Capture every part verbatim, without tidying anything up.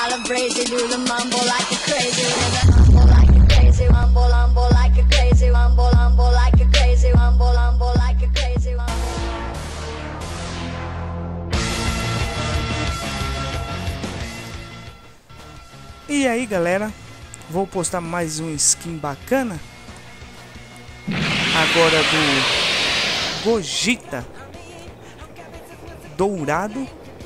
while I'm crazy, do the mumble like a crazy, rumble like a crazy, rumble, rumble like a crazy, rumble, rumble like a crazy, rumble, rumble like a crazy, rumble. E aí galera, vou postar mais um skin bacana agora do Gogeta dourado,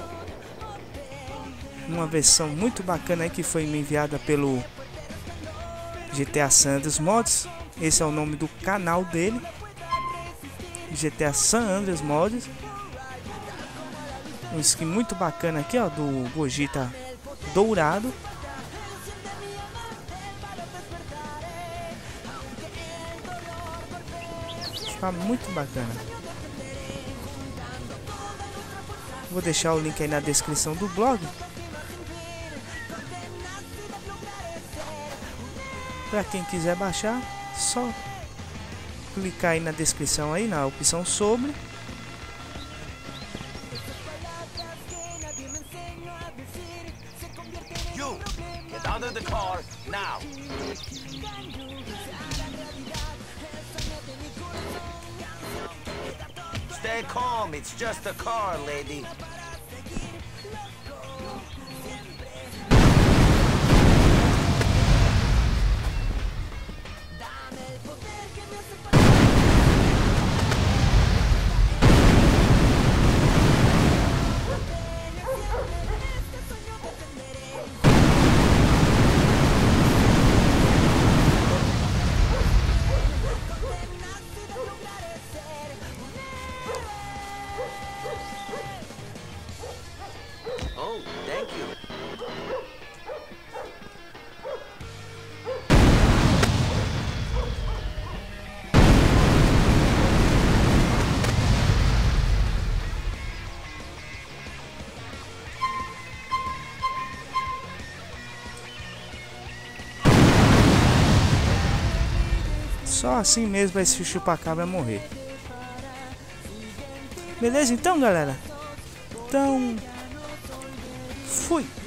uma versão muito bacana aí que foi me enviada pelo G T A San Andreas Mods. Esse é o nome do canal dele, G T A San Andreas Mods. Um skin muito bacana aqui, ó, do Gogeta dourado. Tá muito bacana. Vou deixar o link aí na descrição do blog, para quem quiser baixar, só clicar aí na descrição aí na opção sobre. You, get out of the car now. Stay calm, it's just a car, lady. Oh, thank you. Só assim mesmo esse chupacabra morrer. Beleza então, galera? Então, fui!